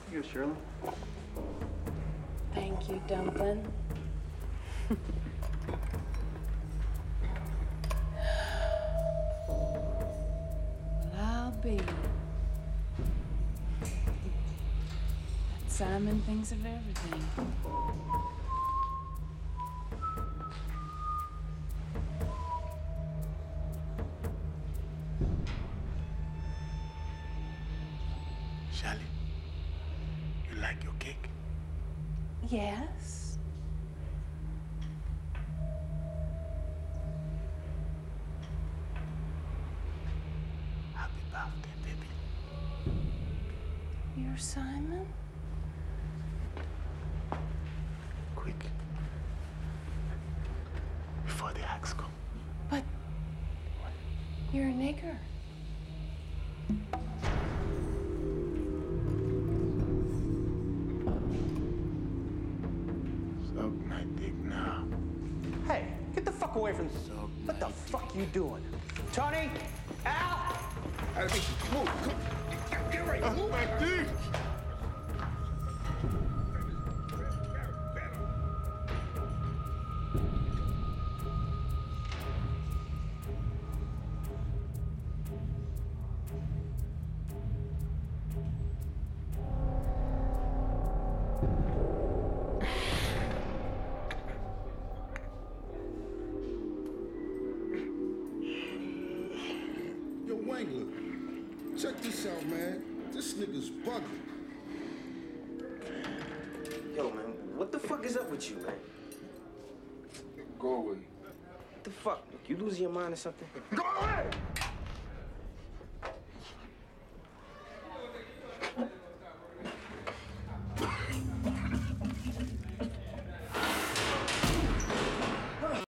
Here you go, Shirley. Thank you, Dumpling. Well, I'll be. That Simon thinks of everything. Shirley, you like your cake? Yes. Happy birthday, baby. You're Simon? Quick. Before the axe come. But you're a nigger. Suck my dick now. Hey, get the fuck away from me. Suck What the my fuck you doing? Tony? Al? Adebisi, move. Come. Get right. Move. My dick! Yo, Wangler, check this out, man. This nigga's bugging. Yo, man, what the fuck is up with you, man? Go away. What the fuck? You losing your mind or something? Go away!